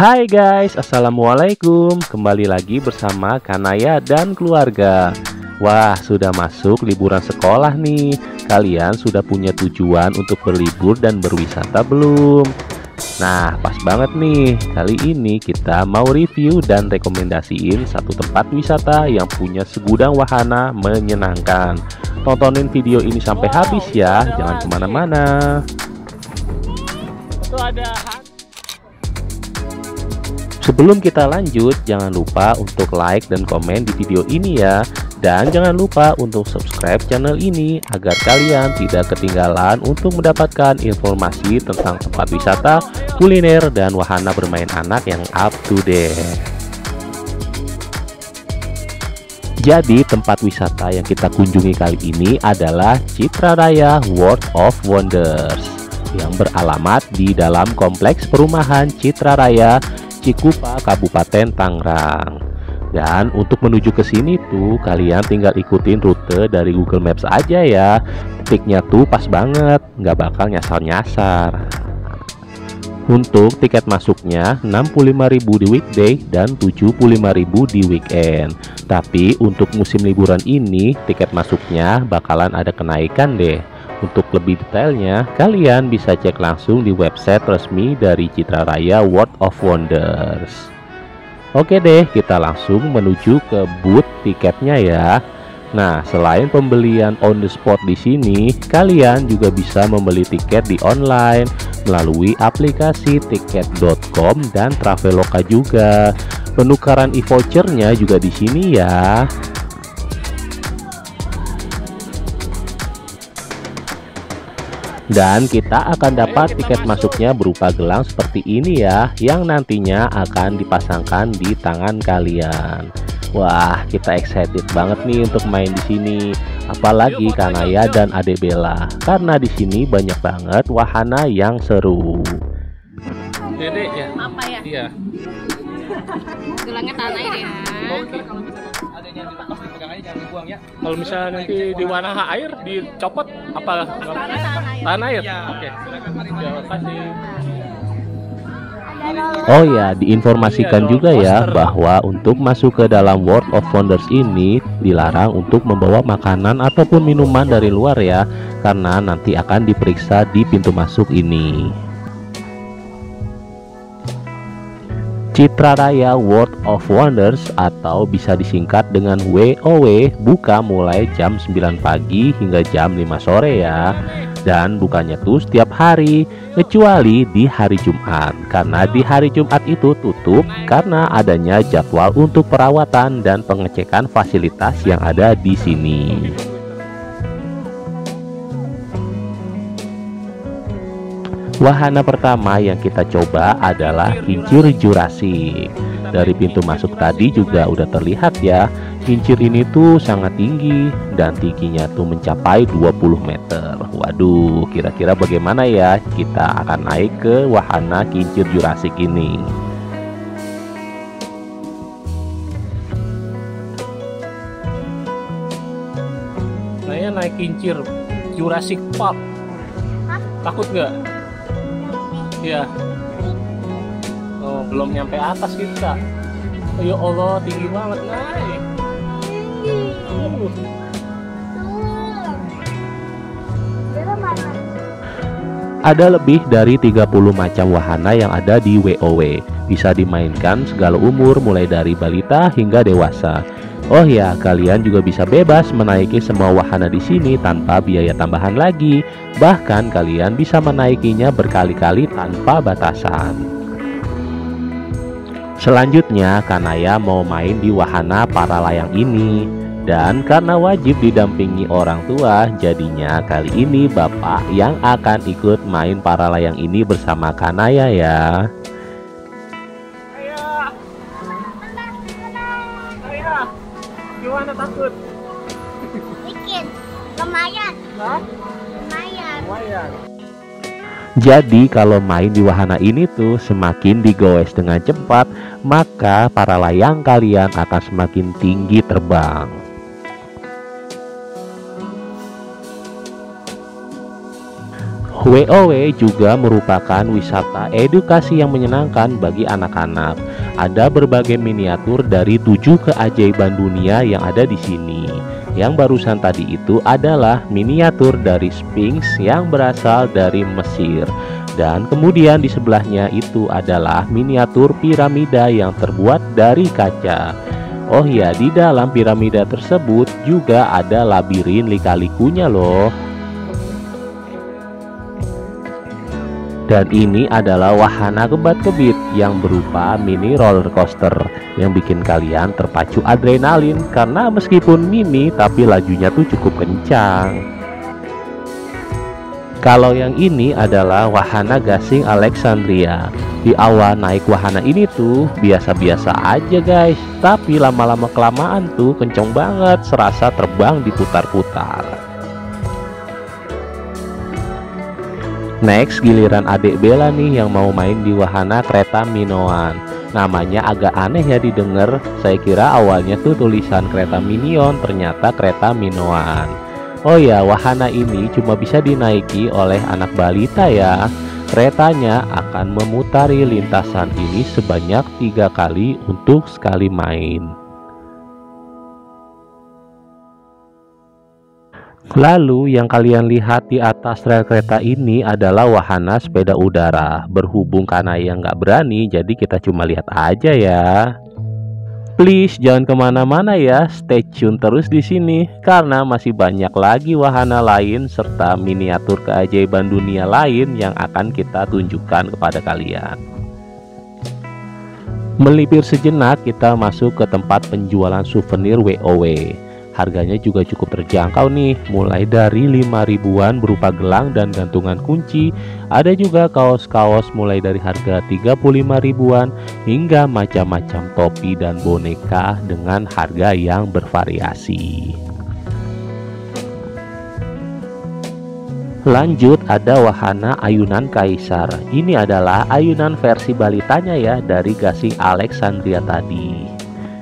Hai guys, assalamualaikum. Kembali lagi bersama Kanaya dan keluarga. Wah, sudah masuk liburan sekolah nih. Kalian sudah punya tujuan untuk berlibur dan berwisata belum? Nah, pas banget nih. Kali ini kita mau review dan rekomendasiin satu tempat wisata yang punya segudang wahana menyenangkan. Tontonin video ini sampai habis ya, jangan kemana-mana. Itu ada. Sebelum kita lanjut, jangan lupa untuk like dan komen di video ini ya. Dan jangan lupa untuk subscribe channel ini agar kalian tidak ketinggalan untuk mendapatkan informasi tentang tempat wisata, kuliner, dan wahana bermain anak yang up to date. Jadi tempat wisata yang kita kunjungi kali ini adalah Citra Raya World of Wonders yang beralamat di dalam kompleks perumahan Citra Raya Cikupa, Kabupaten Tangerang. Dan untuk menuju ke sini tuh kalian tinggal ikutin rute dari Google Maps aja ya. Tiknya tuh pas banget, nggak bakal nyasar-nyasar. Untuk tiket masuknya 65.000 di weekday dan 75.000 di weekend. Tapi untuk musim liburan ini tiket masuknya bakalan ada kenaikan deh. Untuk lebih detailnya, kalian bisa cek langsung di website resmi dari Citra Raya World of Wonders. Oke deh, kita langsung menuju ke booth tiketnya ya. Nah, selain pembelian on the spot di sini, kalian juga bisa membeli tiket di online melalui aplikasi tiket.com dan Traveloka juga. Penukaran e-vouchernya juga di sini ya. Dan kita akan dapat tiket masuknya berupa gelang seperti ini ya, yang nantinya akan dipasangkan di tangan kalian. Wah, kita excited banget nih untuk main di sini. Apalagi Kanaya dan Ade Bella, karena di sini banyak banget wahana yang seru. Dede ya? Apa ya? Iya. Gelangnya tanah ya. Oke, kalau misalnya adanya dilepas dipegang aja jangan dibuang ya. Kalau misalnya nanti di warna air dicopot apa? Tanah air. Ya. Oke. Terima kasih. Oh ya, diinformasikan juga ya bahwa untuk masuk ke dalam World of Wonders ini dilarang untuk membawa makanan ataupun minuman dari luar ya, karena nanti akan diperiksa di pintu masuk ini. Citra Raya World of Wonders atau bisa disingkat dengan WOW buka mulai jam 9 pagi hingga jam 5 sore ya. Dan bukanya tuh setiap hari kecuali di hari Jumat, karena di hari Jumat itu tutup karena adanya jadwal untuk perawatan dan pengecekan fasilitas yang ada di sini. Wahana pertama yang kita coba adalah kincir Jurassic. Dari pintu masuk tadi juga udah terlihat ya, kincir ini tuh sangat tinggi dan tingginya tuh mencapai 20 meter. Waduh, kira-kira bagaimana ya kita akan naik ke wahana kincir Jurassic ini. Saya naik kincir Jurassic Park. Takut nggak? Iya. Oh, belum nyampe atas kita. Oh, ya Allah, tinggi banget naik. Ada lebih dari 30 macam wahana yang ada di WOW. Bisa dimainkan segala umur mulai dari balita hingga dewasa. Oh ya, kalian juga bisa bebas menaiki semua wahana di sini tanpa biaya tambahan lagi. Bahkan kalian bisa menaikinya berkali-kali tanpa batasan. Selanjutnya, Kanaya mau main di wahana para layang ini. Dan karena wajib didampingi orang tua, jadinya kali ini Bapak yang akan ikut main para layang ini bersama Kanaya ya. Gimana takut? Dikit. Lumayan. Hah? Lumayan. Lumayan. Jadi kalau main di wahana ini tuh semakin digoes dengan cepat, maka para layang kalian akan semakin tinggi terbang. WOW juga merupakan wisata edukasi yang menyenangkan bagi anak-anak. Ada berbagai miniatur dari 7 keajaiban dunia yang ada di sini. Yang barusan tadi itu adalah miniatur dari Sphinx yang berasal dari Mesir. Dan kemudian di sebelahnya itu adalah miniatur piramida yang terbuat dari kaca. Oh ya, di dalam piramida tersebut juga ada labirin lika-likunya loh. Dan ini adalah wahana kebat-kebit yang berupa mini roller coaster yang bikin kalian terpacu adrenalin karena meskipun mini tapi lajunya tuh cukup kencang. Kalau yang ini adalah wahana gasing Alexandria. Di awal naik wahana ini tuh biasa-biasa aja guys, tapi lama-lama kelamaan tuh kenceng banget, serasa terbang diputar-putar. Next, giliran adik Bella nih yang mau main di wahana kereta Minoan. Namanya agak aneh ya didengar. Saya kira awalnya tuh tulisan kereta Minion, ternyata kereta Minoan. Oh ya, wahana ini cuma bisa dinaiki oleh anak balita ya. Keretanya akan memutari lintasan ini sebanyak 3 kali untuk sekali main. Lalu yang kalian lihat di atas rel kereta ini adalah wahana sepeda udara. Berhubung karena yang nggak berani, jadi kita cuma lihat aja ya. Please jangan kemana-mana ya, stay tune terus di sini karena masih banyak lagi wahana lain serta miniatur keajaiban dunia lain yang akan kita tunjukkan kepada kalian. Melipir sejenak, kita masuk ke tempat penjualan souvenir WOW. Harganya juga cukup terjangkau nih, mulai dari 5 ribuan berupa gelang dan gantungan kunci. Ada juga kaos-kaos mulai dari harga 35 ribuan hingga macam-macam topi dan boneka dengan harga yang bervariasi. Lanjut, ada wahana ayunan kaisar. Ini adalah ayunan versi balitanya ya dari gasing Alexandria tadi.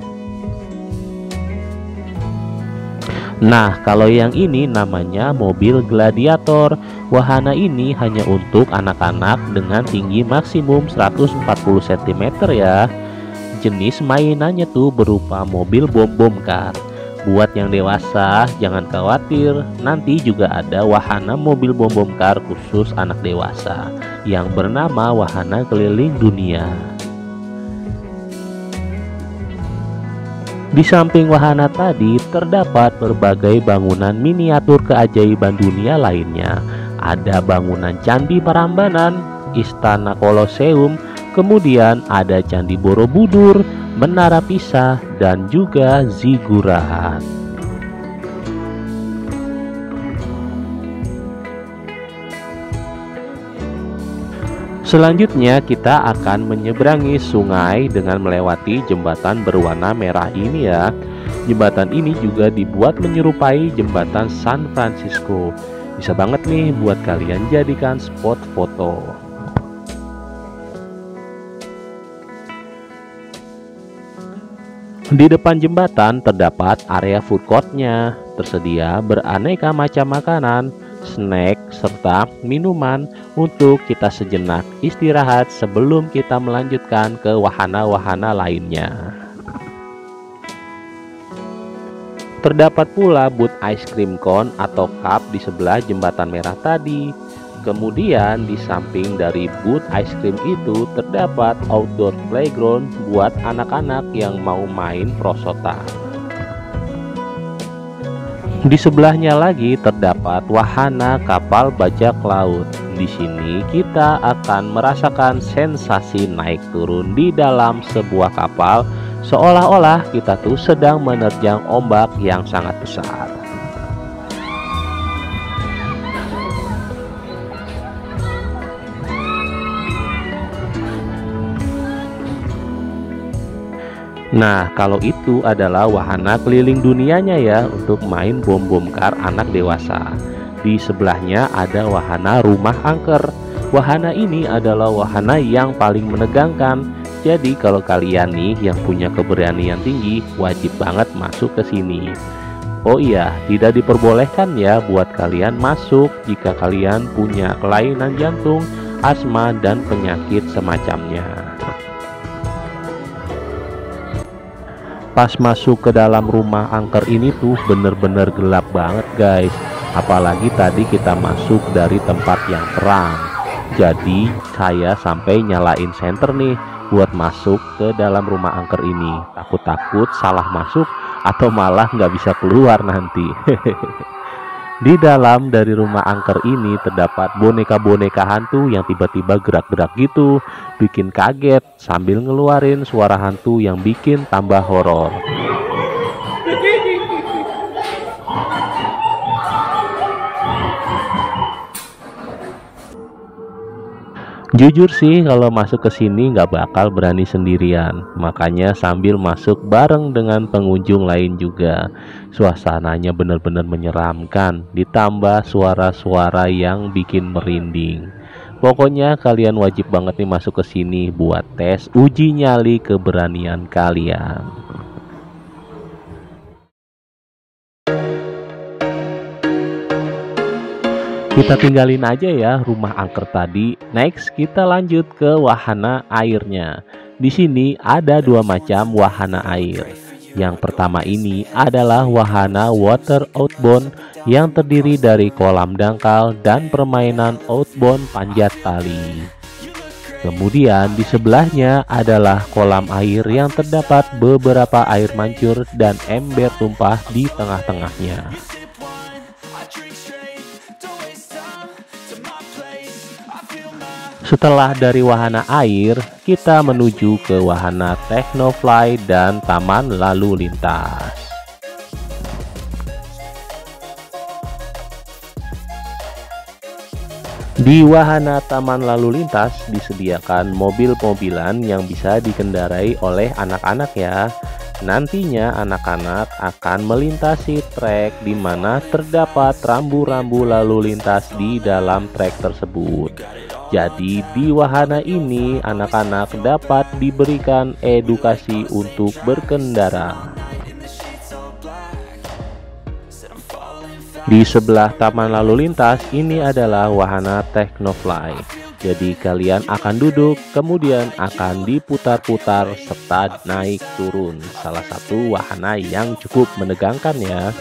Nah, kalau yang ini namanya mobil gladiator. Wahana ini hanya untuk anak-anak dengan tinggi maksimum 140 cm ya. Jenis mainannya tuh berupa mobil bom-bom car. Buat yang dewasa jangan khawatir, nanti juga ada wahana mobil bom-bom car khusus anak dewasa yang bernama wahana keliling dunia. Di samping wahana tadi terdapat berbagai bangunan miniatur keajaiban dunia lainnya. Ada bangunan Candi Prambanan, Istana Koloseum, kemudian ada Candi Borobudur, Menara Pisa, dan juga Ziggurat. Selanjutnya kita akan menyeberangi sungai dengan melewati jembatan berwarna merah ini ya. Jembatan ini juga dibuat menyerupai jembatan San Francisco. Bisa banget nih buat kalian jadikan spot foto. Di depan jembatan terdapat area food court-nya. Tersedia beraneka macam makanan, snack, serta minuman untuk kita sejenak istirahat sebelum kita melanjutkan ke wahana-wahana lainnya. Terdapat pula booth ice cream cone atau cup di sebelah jembatan merah tadi. Kemudian di samping dari booth ice cream itu terdapat outdoor playground buat anak-anak yang mau main prosotan. Di sebelahnya lagi terdapat wahana kapal bajak laut. Di sini kita akan merasakan sensasi naik turun di dalam sebuah kapal, seolah-olah kita tuh sedang menerjang ombak yang sangat besar. Nah, kalau itu adalah wahana keliling dunianya ya untuk main bom-bom kar anak dewasa. Di sebelahnya ada wahana rumah angker. Wahana ini adalah wahana yang paling menegangkan. Jadi kalau kalian nih yang punya keberanian tinggi, wajib banget masuk ke sini. Oh iya, tidak diperbolehkan ya buat kalian masuk jika kalian punya kelainan jantung, asma, dan penyakit semacamnya. Pas masuk ke dalam rumah angker ini tuh bener-bener gelap banget guys. Apalagi tadi kita masuk dari tempat yang terang. Jadi saya sampai nyalain senter nih buat masuk ke dalam rumah angker ini. Takut-takut salah masuk atau malah nggak bisa keluar nanti. Di dalam dari rumah angker ini terdapat boneka-boneka hantu yang tiba-tiba gerak-gerak gitu, bikin kaget sambil ngeluarin suara hantu yang bikin tambah horor. Jujur sih kalau masuk ke sini nggak bakal berani sendirian, makanya sambil masuk bareng dengan pengunjung lain juga. Suasananya benar-benar menyeramkan, ditambah suara-suara yang bikin merinding. Pokoknya kalian wajib banget nih masuk ke sini buat tes uji nyali keberanian kalian. Kita tinggalin aja ya rumah angker tadi. Next kita lanjut ke wahana airnya. Di sini ada dua macam wahana air. Yang pertama ini adalah wahana water outbound yang terdiri dari kolam dangkal dan permainan outbound panjat tali. Kemudian di sebelahnya adalah kolam air yang terdapat beberapa air mancur dan ember tumpah di tengah-tengahnya. Setelah dari wahana air, kita menuju ke wahana Technofly dan taman lalu lintas. Di wahana taman lalu lintas disediakan mobil-mobilan yang bisa dikendarai oleh anak-anak ya. Nantinya anak-anak akan melintasi trek di mana terdapat rambu-rambu lalu lintas di dalam trek tersebut. Jadi di wahana ini anak-anak dapat diberikan edukasi untuk berkendara. Di sebelah taman lalu lintas ini adalah wahana Technofly. Jadi kalian akan duduk, kemudian akan diputar-putar serta naik turun. Salah satu wahana yang cukup menegangkan ya.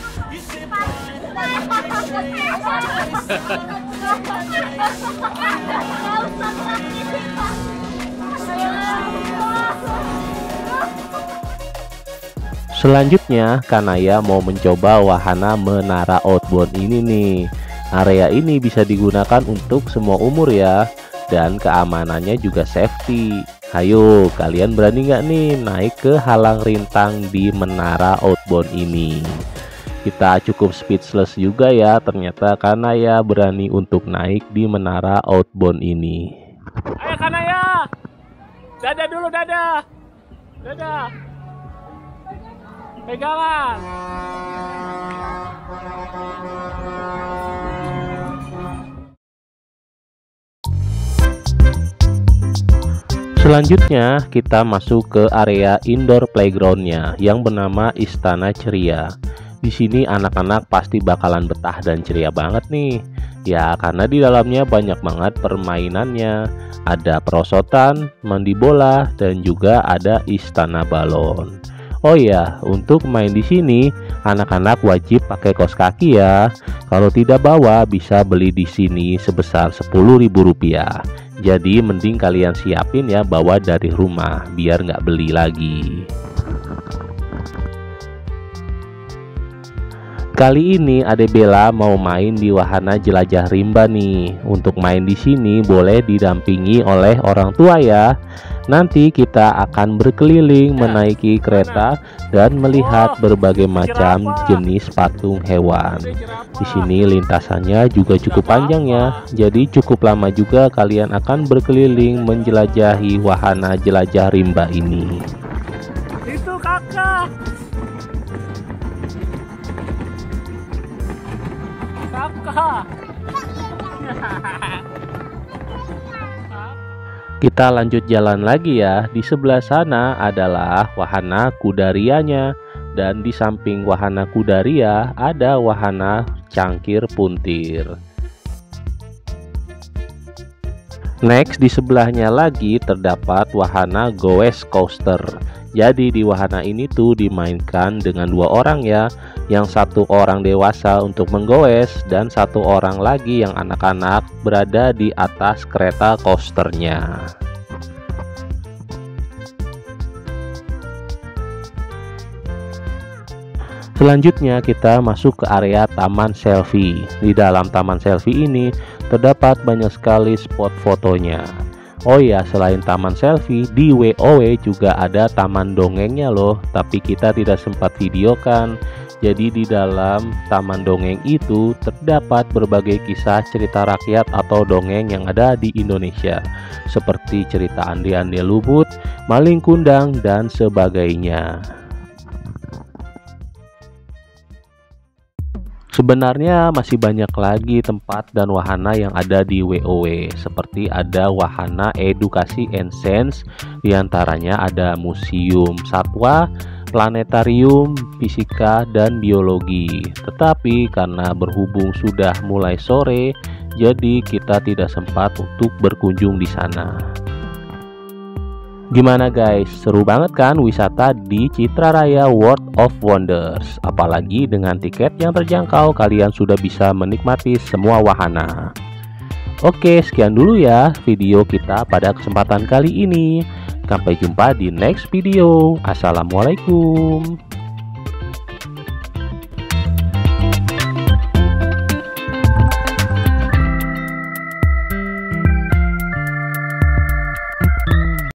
Selanjutnya Kanaya mau mencoba wahana menara outbound ini nih. Area ini bisa digunakan untuk semua umur ya, dan keamanannya juga safety. Ayo kalian berani nggak nih naik ke halang rintang di menara outbound ini? Kita cukup speechless juga ya ternyata Kanaya berani untuk naik di menara outbound ini. Ayo Kanaya, dadah dulu, dadah, dadah, pegangan. Selanjutnya kita masuk ke area indoor playgroundnya yang bernama Istana Ceria. Di sini anak-anak pasti bakalan betah dan ceria banget nih. Ya karena di dalamnya banyak banget permainannya. Ada perosotan, mandi bola, dan juga ada istana balon. Oh ya, untuk main di sini anak-anak wajib pakai kaos kaki ya. Kalau tidak bawa bisa beli di sini sebesar Rp10.000. Jadi mending kalian siapin ya bawa dari rumah biar nggak beli lagi. Kali ini Ade Bella mau main di wahana jelajah rimba nih. Untuk main di sini boleh didampingi oleh orang tua ya. Nanti kita akan berkeliling menaiki kereta dan melihat berbagai macam jenis patung hewan. Di sini lintasannya juga cukup panjang ya. Jadi cukup lama juga kalian akan berkeliling menjelajahi wahana jelajah rimba ini. Itu kakak. Kakak. Kita lanjut jalan lagi ya. Di sebelah sana adalah wahana kudarianya dan di samping wahana Kudaria ada wahana cangkir puntir. Next, di sebelahnya lagi terdapat wahana goes coaster. Jadi di wahana ini tuh dimainkan dengan 2 orang ya, yang 1 orang dewasa untuk menggoes dan 1 orang lagi yang anak-anak berada di atas kereta coasternya. Selanjutnya kita masuk ke area taman selfie. Di dalam taman selfie ini terdapat banyak sekali spot fotonya. Oh ya, selain taman selfie, di WoW juga ada taman dongengnya loh, tapi kita tidak sempat videokan. Jadi di dalam taman dongeng itu terdapat berbagai kisah cerita rakyat atau dongeng yang ada di Indonesia, seperti cerita Ande-Ande Lubut, Maling Kundang, dan sebagainya. Sebenarnya masih banyak lagi tempat dan wahana yang ada di WoW, seperti ada wahana edukasi and science, diantaranya ada museum satwa, planetarium, fisika, dan biologi. Tetapi karena berhubung sudah mulai sore, jadi kita tidak sempat untuk berkunjung di sana. Gimana guys, seru banget kan wisata di Citra Raya World of Wonders? Apalagi dengan tiket yang terjangkau, kalian sudah bisa menikmati semua wahana. Oke, sekian dulu ya video kita pada kesempatan kali ini. Sampai jumpa di next video. Assalamualaikum.